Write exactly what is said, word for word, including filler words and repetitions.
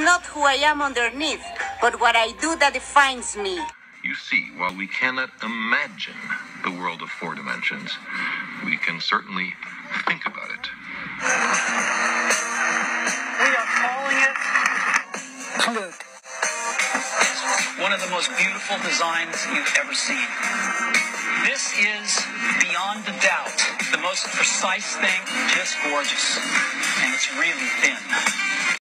not who I am underneath, but what I do that defines me. You see, while we cannot imagine the world of four dimensions, we can certainly think about it. We are calling it Flute. One of the most beautiful designs you've ever seen. This is, beyond a doubt, the most precise thing, just gorgeous. And it's really thin.